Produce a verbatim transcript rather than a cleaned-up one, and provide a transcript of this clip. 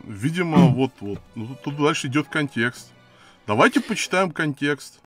Видимо, вот, вот. Ну, тут дальше идет контекст. Давайте почитаем контекст.